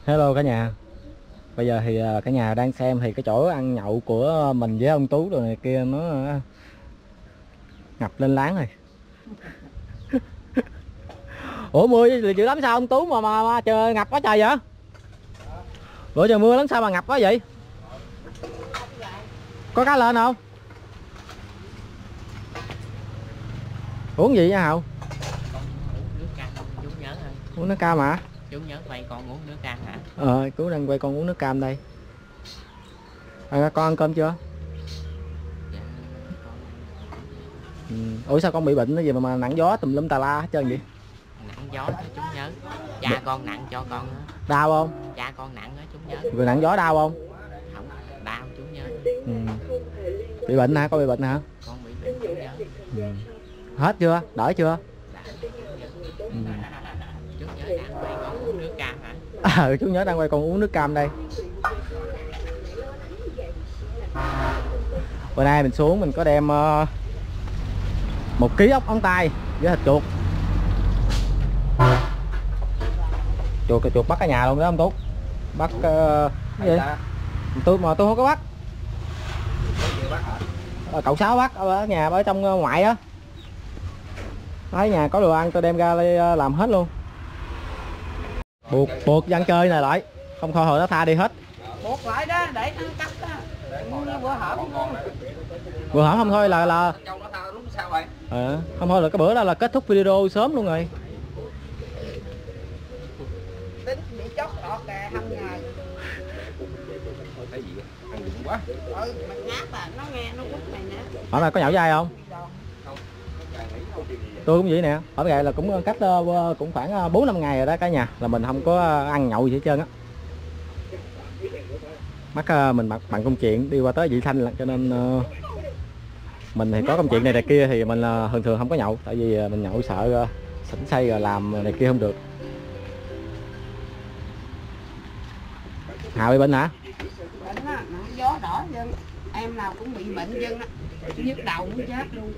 Hello cả nhà. Bây giờ thì cả nhà đang xem thì cái chỗ ăn nhậu của mình với ông Tú rồi này kia nó ngập lên láng rồi. Ủa mưa dữ lắm sao ông Tú mà trời ngập quá trời vậy? Bữa giờ mưa lắm sao mà ngập quá vậy? Có cá lên không? Uống gì vậy Hậu? Uống nước cam, chú nhớ thôi. Uống nước cam hả? Chú nhớ quay con uống nước cam hả? Chú đang quay con uống nước cam đây. Con ăn cơm chưa? Dạ, Ủa sao con bị bệnh cái gì mà nặng gió tùm lum tà la hết trơn vậy? nặng gió đó chú nhớ. Cha con nặng cho con đó. Đau không? Cha con nặng đó chú nhớ. Vừa nặng gió đau không? Không, đau chú nhớ. Bị bệnh hả? Con bị bệnh hả? Con bị bệnh chú nhớ. Hết chưa? Đỡ chưa? Đã, chú nhớ đang quay con uống nước cam hả? Chú nhớ đang quay con uống nước cam đây. Bữa nay mình xuống mình có đem 1 kg ốc ống tay với thịt chuột. Chuột bắt ở nhà luôn đó ông Tú. Bắt cái gì? Tôi không có bắt. Cậu Sáu bắt ở nhà ở trong ngoại á. Thấy nhà có đồ ăn tôi đem ra đây làm hết luôn. Buộc dân chơi này lại, không thôi hồi nó tha đi hết. Buộc lại đó để nó cắt đó. Bữa hổm không thôi là không thôi là cái bữa đó là kết thúc video sớm luôn rồi. Tính bị chót lọt kìa 2 ngày. Cái gì ăn đừng quá. Mình ngáp à, nó nghe nó quýt mày nè. Ở này có nhậu dai không? Tôi cũng vậy nè. Ở vậy là cũng cách cũng khoảng 4-5 ngày rồi đó cả nhà, là mình không có ăn nhậu gì hết trơn á. Mắc mình bận công chuyện đi qua tới Vị Thanh cho nên mình thì có công chuyện này kia thì mình thường không có nhậu, tại vì mình nhậu sợ sỉnh say rồi làm này kia không được. Hào bị bệnh hả? Bệnh á, gió đỏ dân. Em nào cũng bị bệnh dân á. Nhức đầu muốn chết luôn.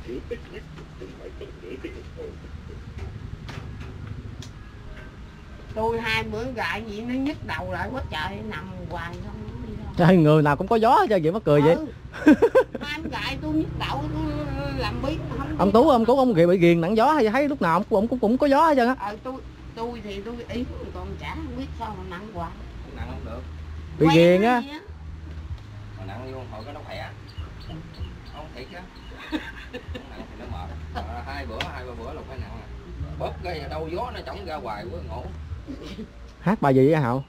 Tôi 2 bữa gại gì nó nhức đầu lại quá trời, nằm hoài không đi đâu. Trời, người nào cũng có gió cho vậy mắc cười vậy. 2 gại tôi nhức đầu tôi làm biết không. Ông Tú ông bị ghiền nặng gió hay thấy lúc nào ông cũng có gió hết trơn á. Tôi thì tôi ý còn chả không biết sao mà nặng hoài. Nặng không được. Bị ghiền á. Mà nặng đi hồi cái nó khỏe. Không thiệt á. Nặng thì nó mệt. 2 bữa 2-3 bữa là phải nặng à. Bóp cái đâu gió nó chổng ra hoài quá ngộ. Hát bài gì vậy Hậu?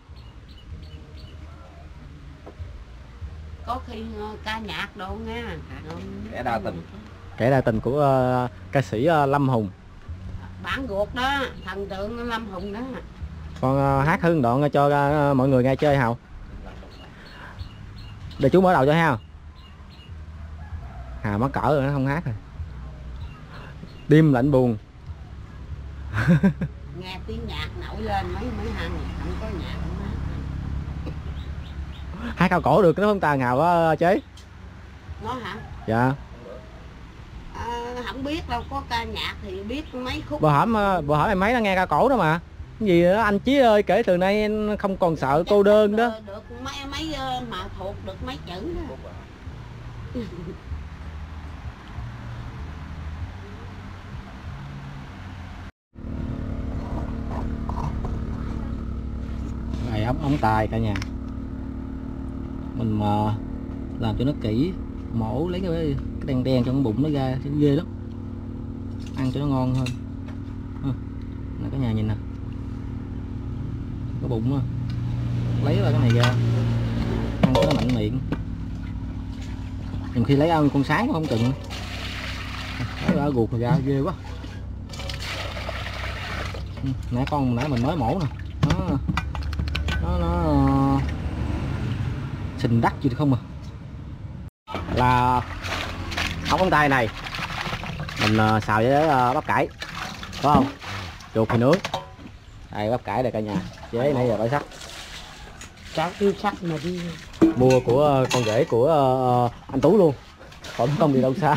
Có khi ca nhạc đồ nghe. Kẻ đa tình. Kẻ đa tình của ca sĩ Lâm Hùng. Bản ruột đó, thần tượng Lâm Hùng đó. Con hát hương đoạn cho mọi người nghe chơi Hậu. Để chú mở đầu cho ha. Mắc cỡ rồi nó không hát rồi. Đêm lạnh buồn. Nghe tiếng nhạc nổi lên mấy hàng không có nhạc không hát. Hát cao cổ được nó không ta Hào có chế? Nó hả? Dạ. Không biết đâu, có ca nhạc thì biết mấy khúc. Bữa hổm em mấy nó nghe cao cổ đó mà. Cái gì đó anh Chí ơi, kể từ nay em không còn sợ cô đơn đó. Được mấy mà thuộc được mấy chữ đó. Này ống tài cả nhà. Mình mà làm cho nó kỹ, mổ lấy cái đen đen trong cái bụng nó ra sẽ ghê lắm. Ăn cho nó ngon hơn. Nè cả nhà nhìn nè. Cái bụng á. Lấy ra cái này ra. Ăn cho nó mạnh miệng. Nhiều khi lấy ăn con sáng cũng không chừng. Lấy ra ruột rồi ra ghê quá. Nãy mình mới mổ nè. Nó xình đắt gì không à. Là ống tay này mình xào với bắp cải, có không? Chuột thì nướng. Đây bắp cải đây cả nhà, chế nãy giờ phải sắc. Cháu yêu sắc mà đi. Mua của con rể của anh Tú luôn, không đi đâu xa.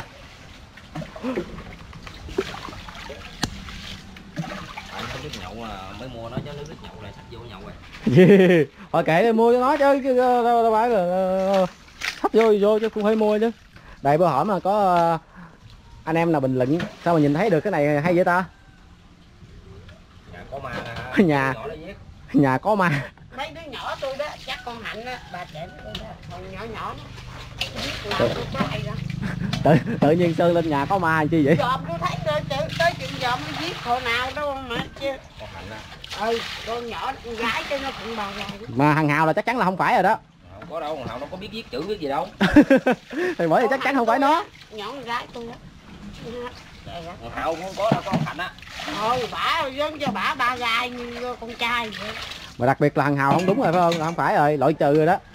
Anh không biết nhậu mà mới mua nó nó cho nước nhậu lại sạch vô nhậu rồi. Thôi kệ mua cho nó chứ đâu phải là sắp vô chứ cũng phải mua chứ. Đây bữa hỏi mà có anh em nào bình luận sao mà nhìn thấy được cái này hay vậy ta? Nhà có ma nhà có ma. Mấy đứa nhỏ tôi đó chắc con Hạnh á, bà trẻ tôi đó, còn nhỏ nhỏ đó làm tôi có hay đó. Tự nhiên Sơn lên nhà có ma chi vậy? Dòm tôi thấy tới chuyện dòm nó giết hồi nào đâu mà chứ. Con Hạnh á. Con nhỏ con gái cho nó cũng bà gái. Mà thằng Hào là chắc chắn là không phải rồi đó. Không có đâu, Hào nó có biết viết chữ viết gì đâu. Thì bởi vì chắc chắn không phải nó. Nhỏ con gái tôi đó. Hào không có đâu, con Hạnh á. Thôi bả giống cho bả ba gai như con trai vậy. Mà đặc biệt là thằng Hào không đúng rồi phải không? Không phải rồi, loại trừ rồi đó.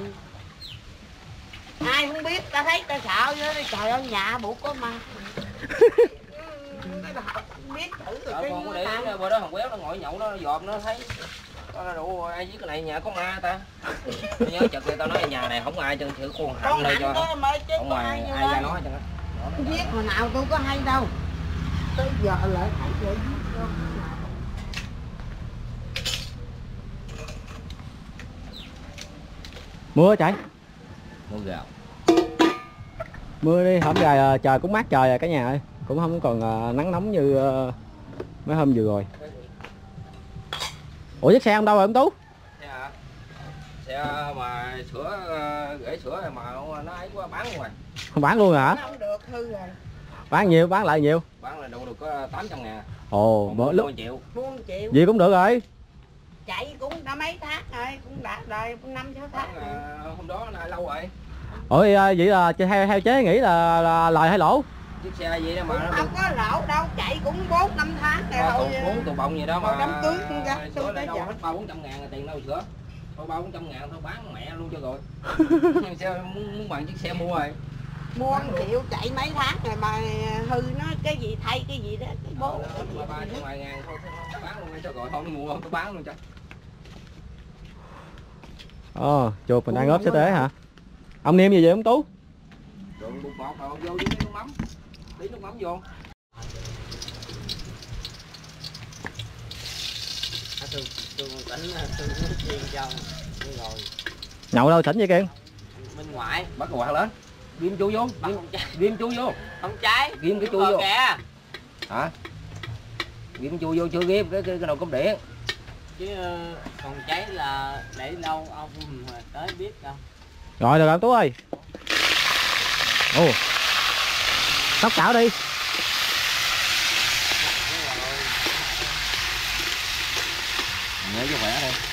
Ai không biết, ta thấy ta sợ vậy. Trời ơi, nhà bộ có ma. Biết thử rồi cái Con có để ý bữa đó thằng Quéo nó ngồi nhậu nó dòm nó thấy nó đủ ai viết cái này nhà có ma ta. Tôi nhớ chật tao nói nhà này không ai chân thử con Hạnh đây cho không ai ra nói cho nó. Viết hồi nào tôi có hay đâu. Tới giờ lại thấy vậy viết đâu. Mưa chạy. Mưa gạo. Mưa đi, hôm nay trời cũng mát trời rồi cả nhà ơi. Cũng không còn nắng nóng như mấy hôm vừa rồi. Ủa chiếc xe không đâu rồi ông Tú? Xe hả? Xe mà sữa gửi sữa mà nó ấy quá bán luôn rồi. Không bán luôn hả? Không được hư rồi. Bán nhiều, bán lại nhiều. Bán là đâu được có 800.000. Ồ, mỗi lúc 10 triệu. 4 triệu. gì cũng được rồi. Chạy cũng đã mấy tháng rồi, cũng đã đời 5-6 tháng rồi. Hôm đó là lâu rồi. Ủa vậy là theo chế nghĩ là lời hay lỗ? Chiếc xe gì đó mà nó Không có lỗ đâu, chạy cũng 4-5 tháng rồi. 4 tù bông gì đó mà. Đám cưới cũng ra Sữa tới đâu giờ. hết 300-400 ngàn tiền đâu sữa. Thôi 300-400 ngàn thôi bán mẹ luôn cho rồi. Xe muốn bằng chiếc xe mua rồi. Mua 1 triệu chạy mấy tháng rồi mà hư nó cái gì thay cái gì đó cái bố. 300 ngàn thôi bán luôn cho rồi, không mua tôi bán luôn cho. Chuột mình đang ốp sữa tế hả? Ông niêm gì vậy ông Tú? Rồi bột bột rồi vô với nước mắm. Tí nước mắm vô. Tôi tỉnh tôi nói chuyện cho rồi. Nhậu đâu thỉnh vậy Kiên? Bên ngoài Bắt cái quạt lên. Ghim chu vô. Ghim chu vô. không cháy. Ghim cái chu vô. Kìa. Hả? Ghim chu vô chưa ghim cái đầu cắm điện. Chứ còn cháy là để lâu ông tới biết đâu. Rồi được ông Tú ơi. Ồ. Tóc cạo đi. Nhớ cho khỏe đi.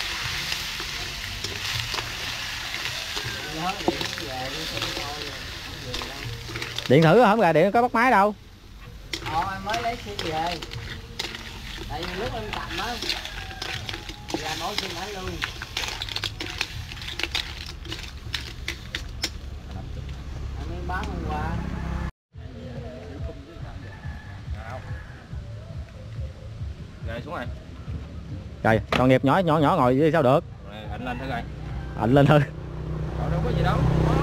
Điện thử hổng gà điện có bắt máy đâu. Em mới lấy xe về. Tại vì lúc em cầm á ra nổi trên máy luôn. Em mới bán hôm qua. Rồi xuống rồi. Trời, còn nghiệp nhỏ ngồi vậy sao được? Rồi ảnh lên thử coi. Ảnh lên thôi. Đâu có gì đâu.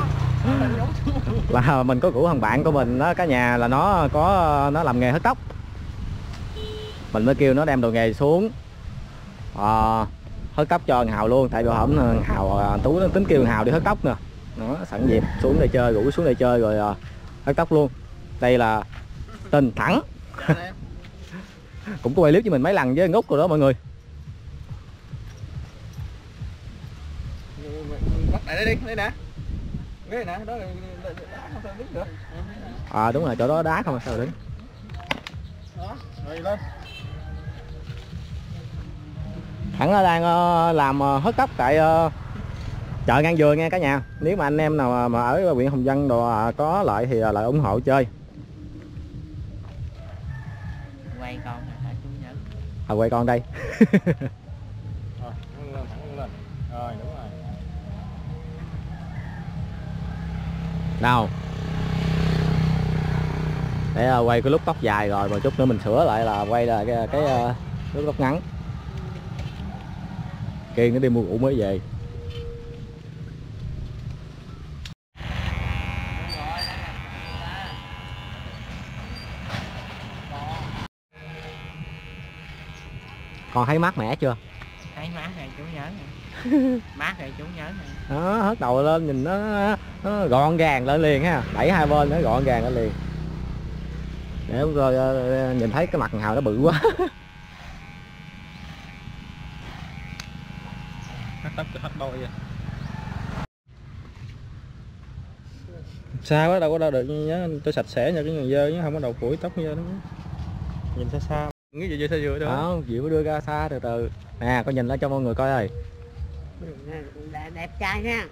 Là mình có rủ thằng bạn của mình đó cả nhà là nó làm nghề hớt tóc. Mình mới kêu nó đem đồ nghề xuống hớt tóc cho thằng Hào luôn, tại vì hổm thằng Hào Tú nó tính kêu thằng Hào đi hớt tóc nè. Nó sẵn dịp xuống đây chơi, rủ xuống đây chơi rồi hớt tóc luôn. Đây là Tình Thẳng. Cũng có quay clip với mình mấy lần với Ngút rồi đó mọi người. Bắt lại đây đi, đây nè. Cái này nè, đó là không sao đứng được. Đúng rồi, chỗ đó đá không sao đứng. Đó, rồi lên. Thẳng nó đang làm hớt tóc tại chợ Ngang Dừa nha cả nhà. Nếu mà anh em nào mà ở huyện Hồng Dân đồ có lại thì lại ủng hộ chơi. Quay con hả chú Nhật? Quay con đây. Rồi, thẳng lên. Rồi, đúng rồi. Nào. Để quay cái lúc tóc dài rồi một chút nữa mình sửa lại là quay là cái lúc tóc ngắn. Kiên nó đi mua rượu mới về. Còn thấy mát mẻ chưa? Thấy mát rồi chú nhớ rồi. Mát rồi chú nhớ rồi. Đó, hất đầu lên nhìn nó gọn gàng lên liền ha, đẩy hai bên nó gọn gàng lên liền. Để rồi nhìn thấy cái mặt Hào nó bự quá. Hất tóc hất đôi vậy. Xa quá đâu có đâu được nhớ tôi sạch sẽ nha cái người dơ chứ không có đầu phủi tóc dơ đó. Nhìn xa xa. Cái gì xa vừa đó. Không, Diệu đưa ra xa từ từ. Nè, con nhìn lên cho mọi người coi ơi. Đẹp trai ha.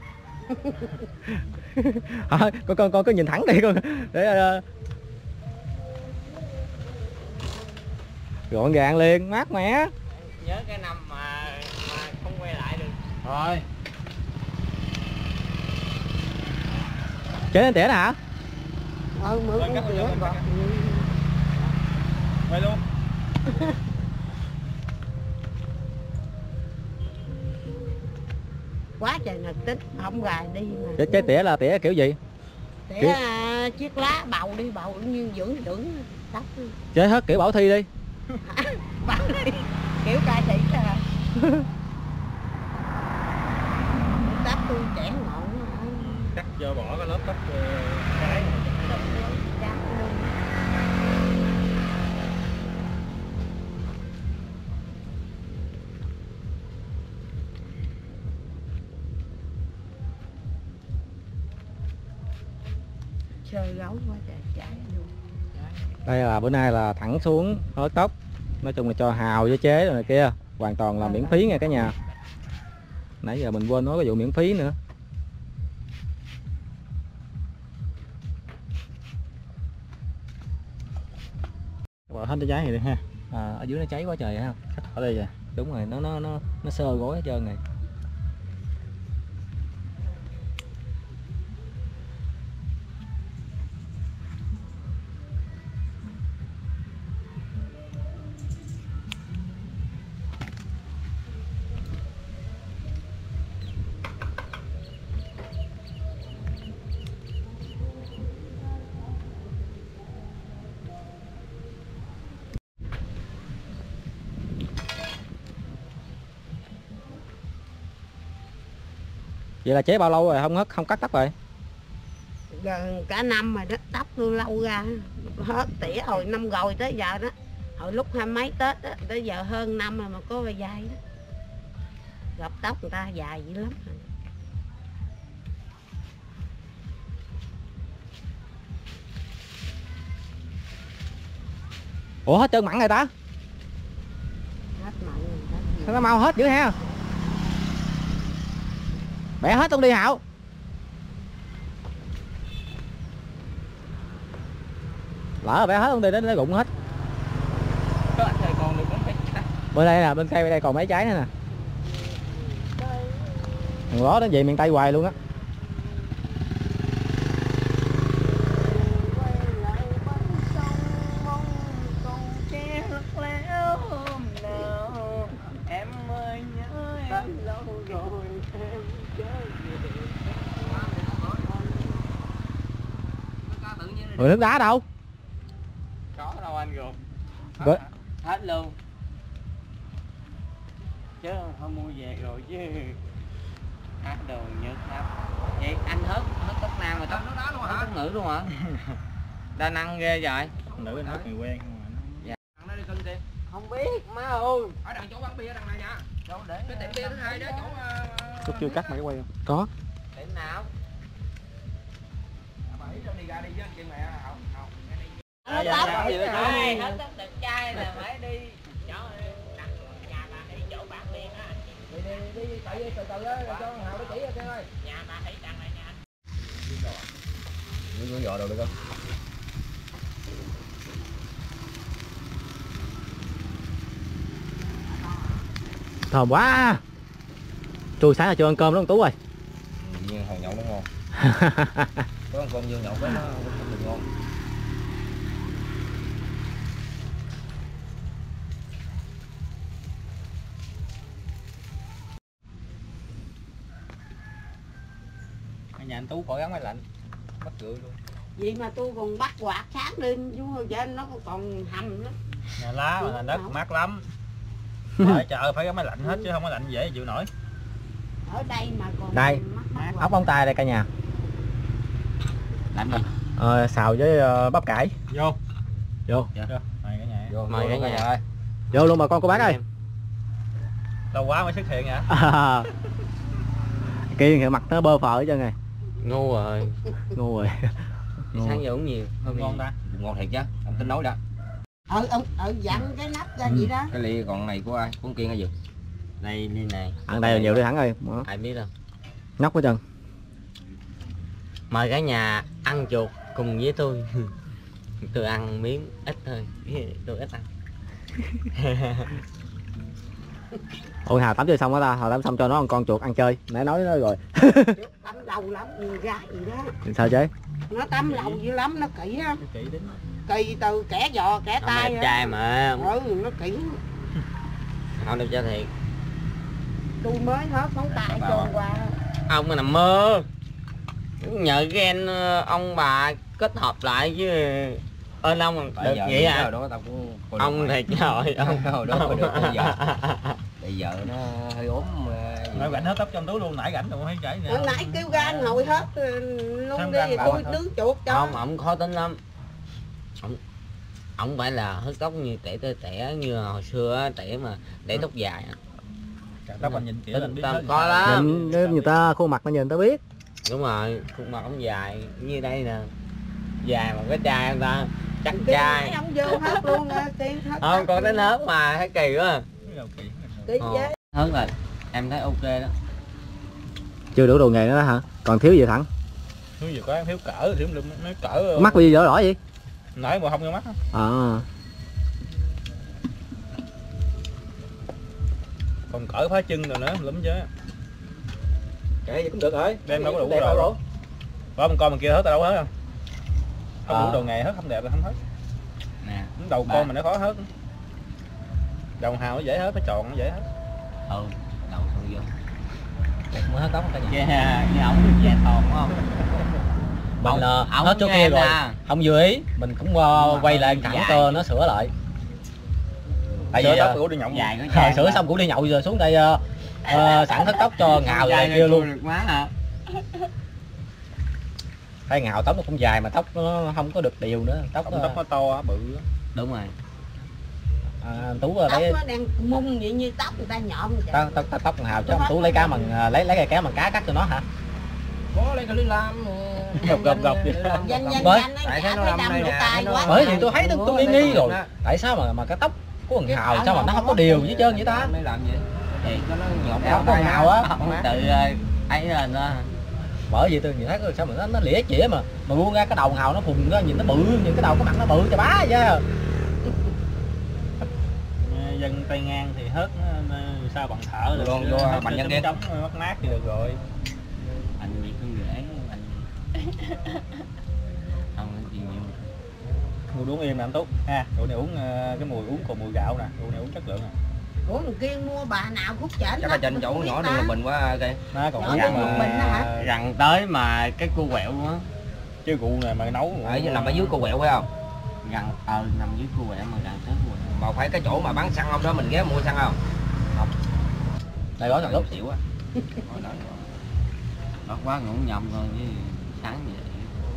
Thôi, con cứ nhìn thẳng đi con để gọn gàng liền, mát mẻ. Nhớ cái năm mà không quay lại được. Rồi. Chế lên tỉa nè hả? Mượn con tỉa. Quay luôn. Quá trời nực tích, không gài đi mà. Chế tỉa là tỉa kiểu gì? Tỉa chiếc lá bầu đi, bầu như dưỡng tóc. Chế hết kiểu Bảo Thi đi. Bầu đi, kiểu ca sĩ à. Tóc tôi trẻ ngọn. Cắt cho bỏ cái lớp tóc cái này. Chơi gấu quá trời trái luôn. Đây là bữa nay là thẳng xuống hớt tóc. Nói chung là cho Hào với Chế rồi này kia hoàn toàn là miễn phí nha cả nhà. Nãy giờ mình quên nói cái vụ miễn phí nữa. Bỏ hết cái trái này đi ha. Ở dưới nó cháy quá trời ha. Ở đây kìa. Đúng rồi, nó sơ gối hết trơn này. Vậy là Chế bao lâu rồi không cắt tóc rồi? Gần cả năm rồi đó, tóc tôi lâu ra. Hết tỉa hồi năm rồi tới giờ đó. Hồi lúc 20 mấy Tết đó, tới giờ hơn năm rồi mà có vai dài đó. Gặp tóc người ta dài dữ lắm rồi. Ủa hết trơn mặn rồi ta? Hết mặn rồi. Sao nó mau hết dữ ha? Bẻ hết luôn đi Hạo. Lỡ bẻ hết luôn đi đến nó rụng hết. Còn được Bên đây nè, bên cây bên đây còn mấy trái nữa nè. Thằng ló nó về miền Tây hoài luôn á. Rồi nước đá đâu? Có đâu anh rồi. Rồi. Hết luôn. Chứ không mua về rồi chứ. Hát đồ nhớt lắm. Vậy anh hết tóc nam rồi tóc tóc nữ luôn hả? Đa năng ghê vậy. Nữ anh hết người quen. Nó đi cân tiền. Không biết má ơi. Ở đằng chỗ bán bia đằng này nha. Đâu để Cái tiệm bia thứ hai đó chỗ Chút chưa cắt mà cái quay không? Có. tiệm nào? bà ý đi ra đi với anh chị mẹ không. Hết tóc gì đó chứ. hết tóc đẹp trai là phải đi chỗ nhà bà đi chỗ bạn liền á. Đi chạy từ từ á cho Hào nó chỉ cho em ơi. Nhà bà thấy đằng này nha. Vui giò đồ được không? Thơm quá. Trưa sáng là chưa ăn cơm đó con Tú ơi. Nhiên hồi nhậu nó ngon. Có ăn cơm vô nhậu cái nó không được ngon. Ở nhà anh Tú khỏi gắn máy lạnh. Bắt rượi luôn. Vậy mà tôi còn bắt quạt sáng đêm chú ơi, trên nó còn hầm lắm. Nhà lá mà là đất mát lắm. Ở chợ phải có máy lạnh hết chứ không có lạnh dễ chịu nổi. Ở đây mà còn Đây, ốc móng tay đây cả nhà. Làm gì? Xào với bắp cải. Vô. Vô. Dạ. Mời cả nhà. Vô, Mời cả nhà ơi. Vô luôn bà con cô bác ơi. Lâu quá mới xuất hiện hả? Kia mặt nó bơ phờ hết trơn rồi. Ngu rồi. Ngu rồi. Sáng giờ uống nhiều. Không ngon ta. Ngon thiệt chứ, ông tính nói đó. Dặn cái nắp ra gì đó. Cái ly còn này của ai? Của Kiên hay gì? Đây ly này. Ăn đây là nhiều đi Thắng ơi. Ai biết đâu. Nhóc hết trơn. Mời cả nhà ăn chuột cùng với tôi. Tôi ăn miếng ít thôi. Tôi ít ăn. Ôi Hà tắm chơi xong đó ta, Hà tắm xong cho nó ăn con chuột ăn chơi. Nãy nói nó rồi. Tắm lâu lắm, ra gì đó. Sao chứ? Nó tắm lâu dữ lắm, nó kỹ á. Kỹ đến. Kỳ từ kẻ giò, kẻ Ông tay. đẹp trai mà. Nó kỹ. Không đẹp trai thiệt. Tôi mới hết phóng tay cho qua. Ông mà nằm mơ. Nhờ ghen ông bà kết hợp lại chứ. Ơn ông được vậy hả? Đó tao cũng Ông thiệt rồi. hồi đó có được bây giờ nó hơi ốm. Nói rảnh hết tóc trong túi luôn, nãy rảnh rồi thấy chảy nè. Hồi nãy kêu ra ngồi hết luôn Không đi, răng tôi bảo nướng chuột cho. Không, ổng khó tính lắm. Ổng phải là hớt tóc như tẻ như hồi xưa á, tẻ mà để tóc dài á. Tóc anh nhìn kỹ là biết hết. Có lắm. Nhìn người ta khuôn mặt nó nhìn người ta biết. Đúng rồi, khuôn mặt ổng dài như đây nè. Dài mà cái trai ông ta chắc Cái trai. nãy ông vô hết luôn Tiên hết. Không, còn đến hớt mà thấy kỳ quá. Kỳ Ờ. vậy. Hớt rồi, em thấy ok đó. Chưa đủ đồ nghề nữa đó hả? Còn thiếu gì Thắng? Thiếu gì có thiếu cỡ, thiếu nói cỡ. Mắt bị dở đỏ gì? Nãy mà không vô mắt. À. Còn cỡ phá chân rồi nữa, lắm chứ. Kệ vậy cũng được rồi. Đem đâu có đủ Đẹp đồ. đâu. Có mình coi mình kia hết tao đâu hết không? Không đủ À. đồ nghề hết, không đẹp là không hết. Nè. Đầu Ba. con mình nó khó hết. Đầu hào nó dễ hết, phải tròn nó dễ hết. Ừ, đầu xong vô. Mới hết tóc cả nhà. Như ổng về thòn đúng không? Mình ổng hết chỗ nghe kia rồi. nè. Không vừa ý, mình cũng quay lại thẳng dài. cơ nó sửa lại. Tại Sửa vì tóc của đi nhộng. Dài có sửa xong cũng đi nhậu rồi xuống đây sẵn thất tóc cho ngào dài này kia luôn. được má hả? Thấy ngào tóc nó cũng dài mà tóc nó không có được đều nữa. Tóc Tóc nó to bự. Đúng rồi. Tú Tóc lấy nó đang mung vậy như tóc người ta nhộm vậy. tóc hào chứ ông Tú lấy cá bằng lấy cái cá bằng cá cắt cho nó hả? Có lấy cái ly lam Gập vậy. Danh Bởi- danh tại nó thấy nó chả đâm phải đây đâm nè, tay thấy nó- quá. Bởi thì tôi thấy tôi nghi rồi. Tại sao mà cái tóc của thằng Hào sao mà nó không có đều với trơn vậy ta? Mới làm gì? Thì Cho nó nhộn Tóc của thằng Hào á. ông tự ấy lên đó. Bởi vì tôi nhìn thấy sao mà nó lỉa chĩa mà buông ra cái đầu Hào nó phùng ra nhìn nó bự, nhìn cái đầu cái mặt nó bự chà bá chứ. Dân tay ngang thì hết nó sao bằng thở được. Luôn vô Bành Nhân Kiên. Chống mất mát thì được rồi. Anh bị con rể anh. Không có gì nhiều. Mua uống im nè anh Tú ha. Rượu này uống cái mùi uống còn mùi gạo nè, rượu này uống chất lượng nè. Ủa thằng kia mua bà nào khúc chảnh. Chắc là trên chỗ nhỏ đường là bình quá kìa. Nó còn Nhỏ uống đường mà bình đó hả? Rằn tới mà cái cua quẹo luôn á. chứ rượu này mà nấu Ở nằm ở dưới cô quẹo phải không? Rằn nằm dưới cua quẹo mà rằn tới cua quẹo. Mà phải cái chỗ mà bán xăng không đó mình ghé mua xăng không? Đây đó thằng lúc xỉu á. Đót quá ngủ nhầm rồi chứ sáng vậy.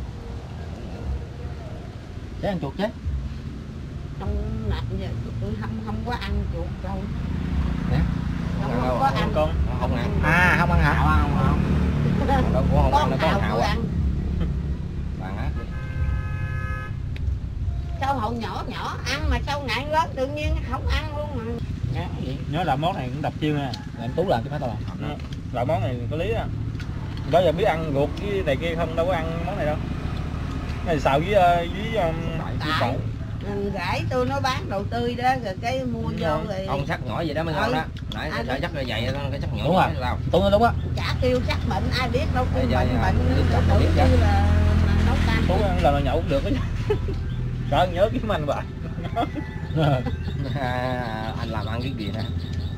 Để ăn chuột chứ. Trong nãy giờ tôi không có ăn chuột đâu. Nè. Không có ăn. con. Không ăn. À không ăn hả? Không. Đâu cũng không ăn, nó có Hào hào tôi á. ăn. Bạn á. Sao hậu nhỏ nhỏ ăn mà sao ngại lớn tự nhiên không ăn luôn mà. Nhớ làm món này cũng đập chiêu nha. Làm Tú làm chứ phải tao làm. Loại món này có lý á. Đó giờ biết ăn ruột với này kia không, đâu có ăn món này đâu. Cái này xào với Tại gãi tôi nó bán đồ tươi đó rồi cái mua vô rồi Ông sắc nhỏ vậy đó mới ngon đó. Nãy À, sợ chắc là vậy cái chắc nhỏ. Đúng rồi. Sao? Tú nó đúng á. chả kêu chắc bệnh ai biết đâu kêu Dạ, bệnh dạ. bệnh Biết chắc tự biết chắc. như là nấu canh. Tú ăn lần nào nhậu cũng được đó chứ. Sợ nhớ kiếm anh bà. Anh làm ăn cái gì nè.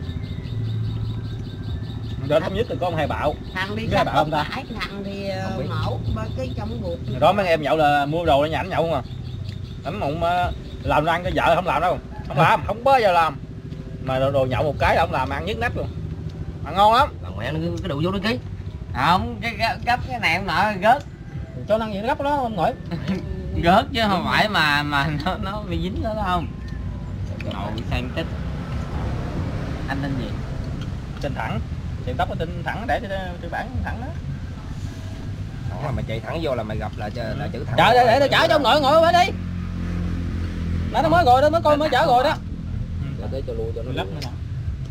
Đến thống nhất là có ông Hai Bạo. Thằng đi Cái cắt bà tóc không ta? cải, thằng thì Không biết. mổ ba cái trong ruột. Rồi đó mấy em nhậu là mua đồ để nhà ảnh nhậu không à. Ảnh mộng làm ra ăn cho vợ không làm đâu. Không làm, không bao giờ làm. Mà đồ nhậu một cái là ông làm ăn nhức nách luôn. Ăn ngon lắm. Làm mẹ nó cái đủ vô nó ký. Không, gấp cái này em nọ gớt. Cho năng gì nó gấp đó ông nội. Gớt chứ không phải mà nó bị dính đó không? Nội sang tích. Anh tên gì? Tên Thẳng. Tiệm tóc có tên Thẳng để trên bảng Thẳng đó. Mà mày chạy thẳng vô là mày gặp là chữ Thẳng. Trời để chở cho ông nội ngồi phải đi. Nó mới rồi đó, mới coi mới chở rồi đó. Để cho lui cho nó Lắp nữa nè.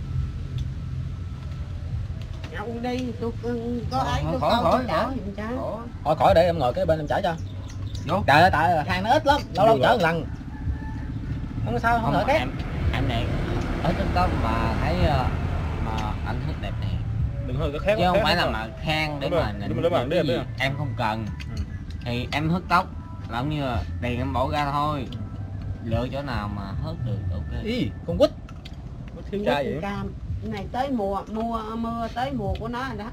Nhậu đi, tôi có ai tôi khỏi Thôi khỏi để em ngồi cái bên em chở cho. Vô. Trời ơi tại hàng nó ít lắm, lâu lâu chở một lần. Không có sao, không sợ cái. Em này ở trên đó mà thấy mà anh thích đẹp nè. Đừng hơi cái khác. Chứ không phải là mà khen để mà nịnh em không cần. Thì em hớt tóc là cũng như là tiền em bỏ ra thôi. Lựa chỗ nào mà hớt được ok. Ý, con quýt. Thiếu trai vậy. Cam. Cái này tới mùa mưa tới mùa của nó rồi đó.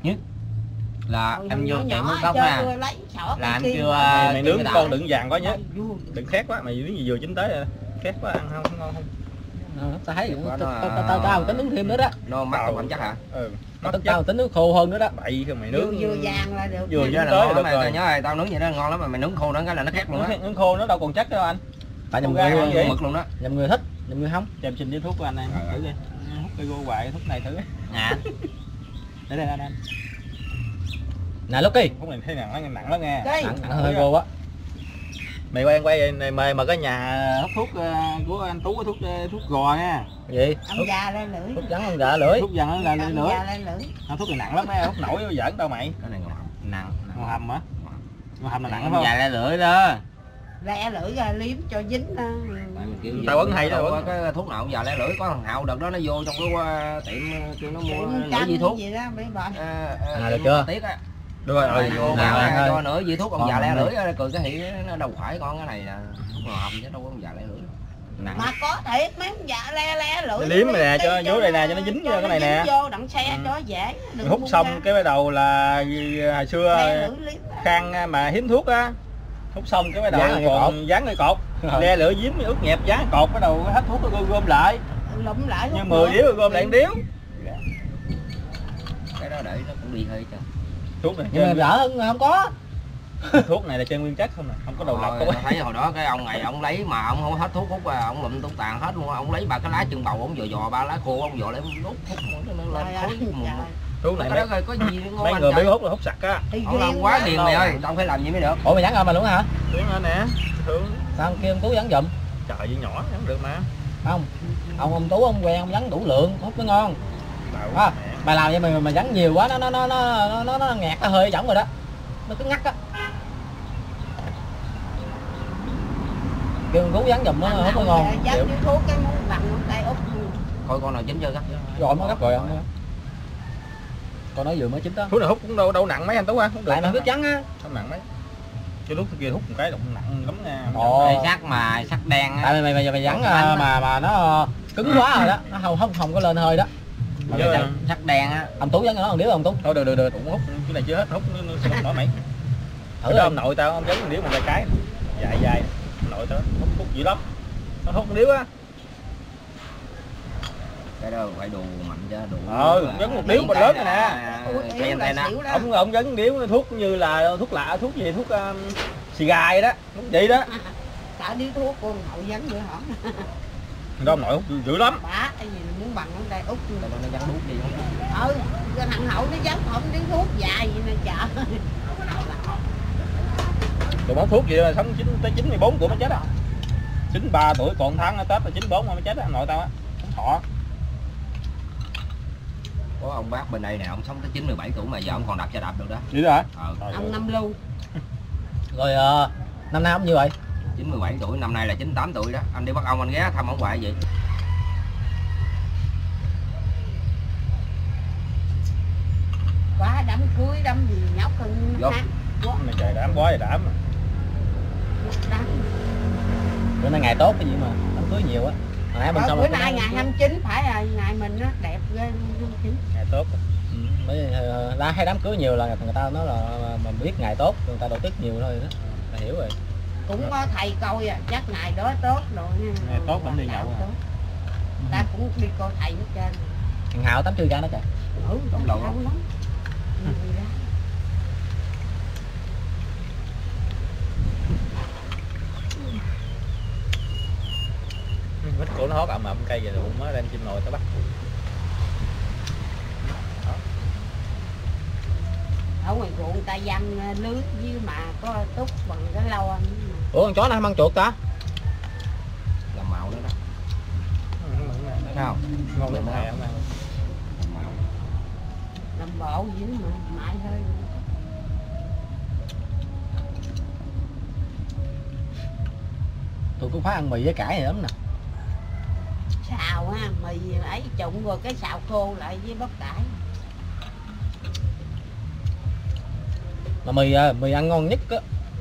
Là Rồi em vô nhỏ tiệm nhỏ hớt tóc chơi nè. vừa lấy xỏ Là anh kia. kêu Mày nướng con đừng vàng quá nhé. Vui. Đừng khét quá, mày nướng gì vừa chín tới rồi. Khét quá ăn không ngon không. Tao thấy tao tính nướng thêm nữa đó. nó mắc không chắc hả? Ừ. Tao tính nước khô hơn nữa đó. Bậy thôi mày nướng. Vừa vàng là được. Vừa Nhớ chín là tới ngon được lắm, rồi. mày nhớ rồi, tao nướng vậy đó ngon lắm mà mày nướng khô nữa cái là nó khét luôn á. Nướng khô nó đâu còn chắc đâu anh. Tại nhầm Không ra người vậy? Mực luôn đó. nhầm người thích, nhầm người không. Cho em xin điếu thuốc của anh đây, thử đi. Hút cây gô hoài thuốc này thử. Dạ. Để đây anh. Nè Lucky, Thuốc này thấy nặng lắm nghe. Đây. nặng hơi vô á. Mày quay này mời mà cái nhà hút thuốc của anh Tú có thuốc gò nha. Gì? Ông già lên lưỡi. Thuốc trắng không dạ lưỡi. Thuốc vàng nó là Ông nữa. già lên lưỡi. Thuốc này nặng lắm á, hút nổi giỡn tao mày. Cái này ngon. Nặng. Ngon hầm hả? Ngon hầm là nặng Nặng không? dài ra lưỡi đó. Le lưỡi ra liếm cho dính. Tao vẫn hay đó, vẫn. Cái thuốc nào cũng giờ lẽ lưỡi có thằng Hậu đợt đó nó vô trong cái tiệm kêu nó mua Tiệm nửa viên thuốc. gì đó mấy bà. Được chưa? Tiếc á. Được rồi, Vô nào mà thôi. cho nửa viên thuốc ông Còn già lẽ này. lưỡi cười cái hỉ nó đâu phải con cái này nè. Thuốc nào hầm chứ đâu có ông già lẽ lưỡi. Nặng. Mà có thiệt mấy ông già le lưỡi. Liếm này nè, cho vô đây nè cho nó dính vô cái này nè. Vô đặng xe cho dễ. Đừng Hút buông xong ra. cái bắt đầu là hồi xưa Le lưỡi liếm. Khang mà hiếm thuốc á. Hút xong cái bắt đầu Dán còn dán cái cột. Le lửa dính ướt nhẹp dán cột bắt đầu hết thuốc nó gom lại. Lụm lại. Như hút 10 nữa. điếu rồi gom lại 1 điếu. Cái đó để nó cũng đi hơi chứ. Thuốc này Nhưng mà đỡ hơn không có. thuốc này là trên nguyên chất không nè, không có đầu lọc. Tôi thấy hồi đó cái ông này ông lấy mà ông không hết thuốc hút và ông lụm tung tàn hết luôn, ông lấy ba cái lá chân bầu ông dò 3 lá khô ông dò lại ông đốt thuốc nó lên Trời khói ơi, mù. trời. Thuốc này Cái đó có gì ngon mấy anh người trời. biết hút là hút sặc á. Đi Ông làm riêng quá quá. điền mày ơi, tao không phải làm gì mới được. Ủa mày dán mà luôn hả? Tiếng nữa nè. Thường Sao ông kia ông Tú dán giùm? trời gì nhỏ vẫn được mà. Không. Ông Tú ông quen ông dán đủ lượng, hút mới ngon. Bảo À, mày làm vậy mà dán nhiều quá nó ngạt cái hơi giọng rồi đó. Nó cứ ngắt á. Kêu Tú dán giùm nó hút mới ngon. Dán điếu thuốc cái muốn bằng tay úp. Coi con nào chín chưa gắt. Rồi mới gấp rồi không? Con nói vừa mới chín đó. thuốc này hút cũng đâu nặng mấy anh Tú á, hút được. Tại mày biết trắng á. Không nặng mấy. Cái lúc kia hút một cái cũng nặng lắm nha. Ồ. Đây sắc mà sắc đen á. Tại mày dán mà nó cứng quá rồi đó, nó không có lên hơi đó. Mà Đây, cái sắc đen á. Ông Tú dán cho nó một điếu không Tú? thôi được cũng hút cái này chưa hết, hút nó sẽ hút nổi mày. Thử Thử đi. ông nội tao ông giống điếu một cái dài ông nội tao hút dữ lắm, nó hút điếu á. Cái đó phải đồ mạnh chứ đồ. Giống một điếu mà lớn này nè. Cái anh tay nè. Ông giống điếu thuốc như là thuốc lạ, thuốc gì, thuốc xì gà vậy đó, đúng vậy đó. Cả điếu thuốc con hậu dán nữa hả? Đó ông nội hút dữ lắm. Bả cái gì muốn bằng ngón tay út. Nó dán đuốc gì không? Cái thằng hậu nó dán không điếu thuốc dài vậy nè chợ. Tụi bón thuốc gì là sống tới 94 tuổi mới chết á. 93 tuổi còn tháng Tết là 94 mới chết á, nội tao á. Thọ. Có ông bác bên đây nè, ông sống tới 97 tuổi mà giờ ông còn đạp xe đạp được đó. Vậy đó hả? Ông Năm Lưu. Rồi năm nay ông như vậy? 97 tuổi, năm nay là 98 tuổi đó. Anh đi bắt ông anh ghé thăm ông hoài vậy. Quá đám cưới đám gì nhóc hơn Vô. hát. Mày trời đám quá trời đám. Đám. Bữa nay ngày tốt cái gì mà đám cưới nhiều á. Hồi nãy bên Bữa xong bữa nay ngày 29 phải là ngày mình nó đẹp ghê 29. Ngày tốt. Mấy hay đám cưới nhiều là người ta nói là mà biết ngày tốt người ta đầu tiết nhiều thôi đó. Mày hiểu rồi. Cũng có thầy coi à, chắc ngày đó tốt rồi nha. Ngày tốt vẫn đi nhậu à. Ta cũng đi coi thầy hết trơn. Thằng Hào tắm chưa ra nó trời. Ừ, Tắm đầu không lắm. Vít của nó hót ẩm ẩm cây vậy rồi mới đem chim nồi tới bắt. Ở ngoài ruộng ta văng lưới với mà có túc bằng cái lâu anh. Ủa con chó nó không ăn chuột ta? Làm màu nữa đó. Sao? Ngon lắm này không ăn. Làm màu. Làm bộ dữ mà mãi hơi. Tôi cũng phải ăn mì với cải này lắm nè. Xào ha, mì ấy trụng rồi cái xào khô lại với bắp cải. Mà mì ăn ngon nhất á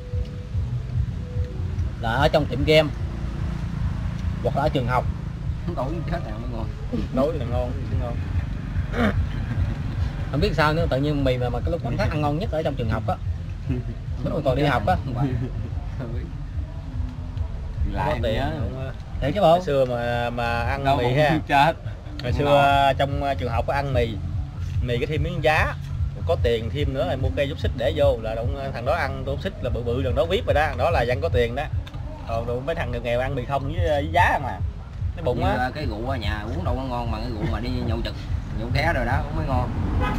là ở trong tiệm game hoặc là ở trường học. Tối chết nào mới ngon. Nấu là ngon, ngon. Không biết sao nữa, tự nhiên mì mà cái lúc cảm thấy ăn ngon nhất ở trong trường học á. Lúc còn đi học á. Lại tiền nhớ. Thiệt chứ bộ. Hồi xưa mà ăn Đâu mì mà ha. chết. Hồi xưa trong trường học có ăn mì cái thêm miếng giá, có tiền thêm nữa là mua cây xúc xích để vô là thằng đó ăn xúc xích là bự bự, thằng đó VIP rồi đó, thằng đó là dân có tiền đó. Còn mấy thằng nghèo ăn mì không với giá mà cái bụng á. Cái rượu ở nhà uống đâu có ngon mà cái rượu mà đi nhậu trực nhậu ké rồi đó cũng mới ngon.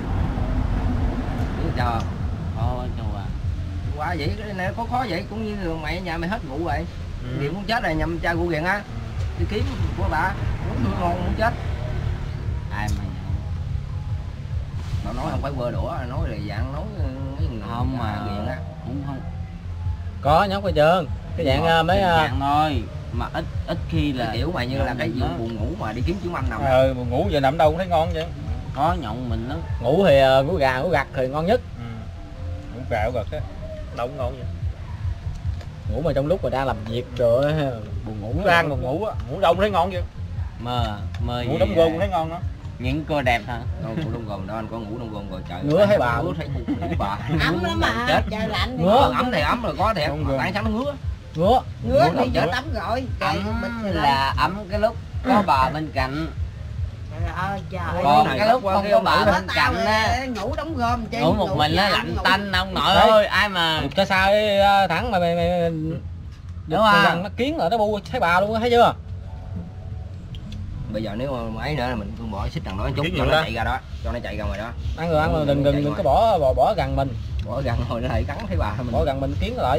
Biết sao không? Ôi trời à. Quá vậy cái này có khó vậy, cũng như mày ở nhà mày hết rượu rồi. Nghiện muốn chết rồi, nhầm cha rượu nghiện á. Đi kiếm của bà uống ngon muốn chết. Ai mà Nó nói không phải quơ đũa, nói là dạng nói mấy người không mà nghiện á. cũng không Có nhóc hết trơn. Cái dạng mấy dạng thôi mà ít khi là cái kiểu mà như là cái vụ buồn ngủ mà đi kiếm chú Manh nằm. Buồn ngủ giờ nằm đâu cũng thấy ngon vậy. có nhộng mình đó. ngủ thì ngủ gà ngủ gật thì ngon nhất. Ngủ gà gật á đâu cũng ngon vậy. Ngủ mà trong lúc mà đang làm việc rồi buồn ngủ Ngủ ăn còn ngủ á, ngủ đâu cũng thấy ngon vậy. Mơ Ngủ đóng gôn cũng thấy ngon đó. những cô đẹp hả? Đâu ngủ đông gồm đó, anh có ngủ đông gồm rồi trời. Ngứa thấy bà. Ngứa thấy ngủ bà. Ấm lắm mà, Chết. trời lạnh thì Ngứa. Ấm thì ấm rồi có thiệt, mà tại sáng nó ngứa. ngứa. ngứa Ngứa thì chết. giờ tắm rồi. Trời, Ấm bịch thì là ấm cái lúc có bà bên cạnh, trời ơi trời. còn này cái lúc không có bà bên cạnh á, ngủ đóng gom chi. ngủ một mình nó nhà, lạnh ngủ- tanh ông nội Đấy. ơi, ai mà Cái sao thẳng mày đúng không? nó kiến rồi nó bu thấy bà luôn thấy chưa? Bây giờ nếu mà ấy nữa là mình cũng bỏ xích thằng đó chút Kiến cho gì nó đó? chạy ra đó, cho nó chạy ra ngoài đó. Ăn rồi ăn mà đừng có bỏ gần mình, Bỏ gần rồi nó lại cắn thấy bà mình. bỏ gần mình kiến lại.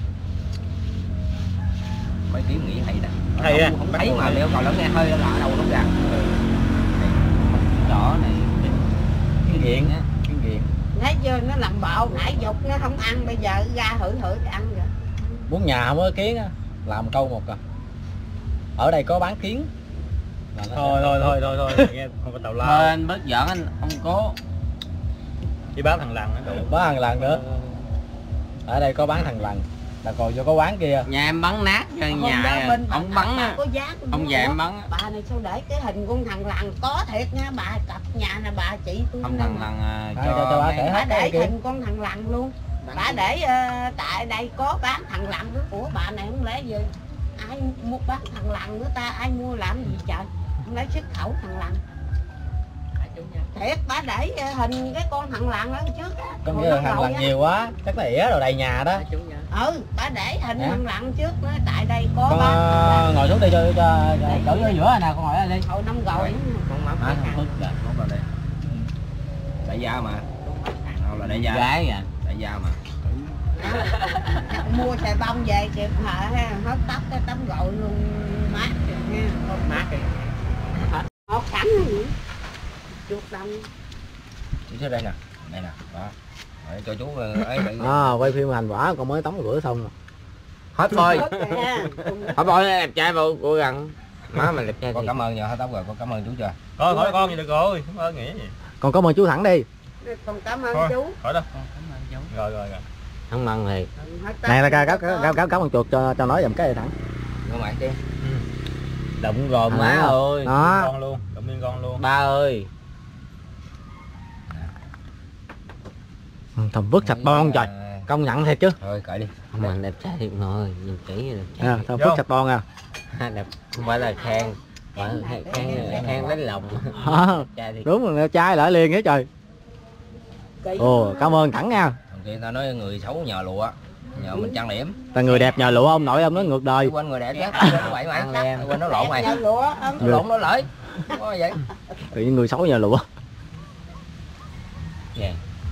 Mấy kiếm nghĩ hay nè. Hay á. Không thấy mà nếu còn lỡ nghe hơi là ở đâu nó ra. đỏ này Kiến nghiện á, kiến nghiện. Thấy chưa, nó làm bộ nãy dục nó không ăn, bây giờ ra hửi ăn rồi. Muốn nhà không có kiến á, làm câu một à. Ở đây có bán kiến. Là nó Thôi nghe không có tào thôi lao. anh bớt giỡn anh, ông cố Đi bán thằng lằn á. bán hàng lần nữa. Ở đây có bán thằng lần là còn vô có quán kia. nhà em bắn nát cho Hôm nhà đó bên ông bà bắn á, có giá của ông nó. già em bắn á. Bà này sao để cái hình con thằng lằn có thiệt nha, bà cặp nhà nè, bà chị tôi Không nè. thằng thằng cho bà mấy- kể. Bà để Cái hình con thằng lằn luôn. Bà để tại đây có bán thằng lằn nữa. Của bà này không lẽ gì ai mua bán thằng lằn nữa ta, ai mua làm gì trời, không lấy xuất khẩu thằng lằn. Thiệt bà để hình cái con thằng lằn ở trước á. con Hồi kia năm thằng rồi lần á. nhiều quá, chắc nó ỉa rồi đầy nhà đó. Bà để hình Hả? thằng lằn trước nữa, tại đây có Con bán thằng lằn. ngồi xuống đi cho chỗ vô giữa nè, con ngồi ở đây đi. Hồi năm rồi Con mắm Thằng Phước kìa. mắm vào đây. Đại gia mà. Đâu là đại gia. gái à. Đại gia mà. mua xài bông về kịp hả, hớt tóc cái tấm gội luôn, mát rồi nha, không mát rồi hot sẵn nữa chuột đông. Chú tới đây nè, đây nè, đó. Rồi, cho chú ấy để Quay phim hành quả con mới tắm rửa xong rồi. Hết thôi, Hớt kìa. hết thôi đẹp trai vào cô gần má mày đẹp trai con thiệt. cảm ơn nhờ hết tóc rồi, con cảm ơn chú chưa? Thôi khỏi con vậy được rồi, không ơn nghĩa gì. Con cảm ơn chú thẳng đi. Con cảm ơn Thôi, chú. khỏi đâu. Con cảm ơn chú. Rồi. Không mừng thiệt. Này là cảm ơn chuột cho nói giùm cái này thẳng. Ngồi mày đi. Động rồi má À. ơi. Đó. Con luôn, động viên con luôn. Ba ơi. Thầm vứt sạch bon trời. Công nhận thiệt chứ. Thôi cởi đi. Mà đẹp trai thiệt rồi, nhìn kỹ là đẹp trai. Thầm vứt sạch bon à. Đẹp không phải là khen. Khen lấy lòng. Đúng rồi, chai lại liền hết trời. Ồ, cảm ơn Thẳng nha. Người ta nói người xấu nhờ lụa, nhờ mình trang điểm. Ta người đẹp nhờ lụa, ông nội ông nói ngược đời. Quên người đẹp chứ, quên nó bậy mày. Quên nó lộn mày. Nó lộn nó lợi. Có vậy. Tự nhiên người xấu nhờ lụa. Dạ.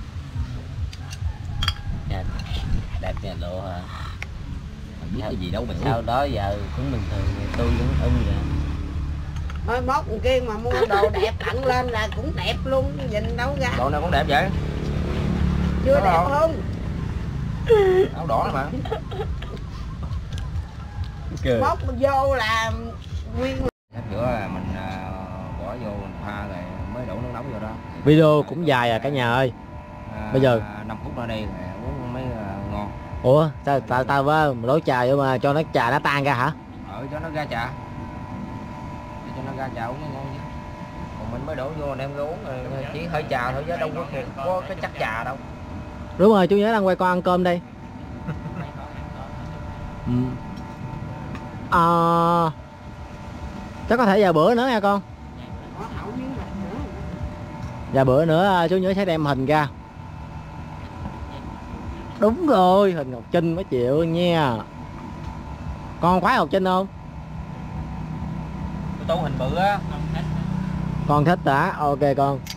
Đẹp nhờ lụa hả? Biết cái gì đâu mày. Sau đó giờ cũng bình thường, tôi vẫn ưng vậy. Thôi mốt con kia mà mua đồ đẹp tặng lên là cũng đẹp luôn, nhìn đâu ra. Đồ nào cũng đẹp vậy. Chưa đẹp không? Áo đỏ mà. Mốt vô là nguyên. Giữa là mình bỏ vô mình pha rồi mới đổ nước nóng vô đó. Video cũng dài à cả nhà ơi. Bây giờ 5 phút nữa đi rồi uống mới ngon. Ủa sao tao với đổ trà vô mà cho nó trà nó tan ra hả? Cho nó ra trà. Để cho nó ra trà uống ngon chứ. Còn mình mới đổ vô đem ra uống rồi chỉ hơi trà thôi chứ đâu có cái chắc trà đâu. Đúng rồi, chú nhớ đang quay con ăn cơm đây. Chắc có thể vài bữa nữa nha con. Vài bữa nữa chú nhớ sẽ đem hình ra. Đúng rồi, hình Ngọc Trinh mới chịu nha. Con khoái Ngọc Trinh không? Tôi tô hình bự á. Con thích hả? Ok con.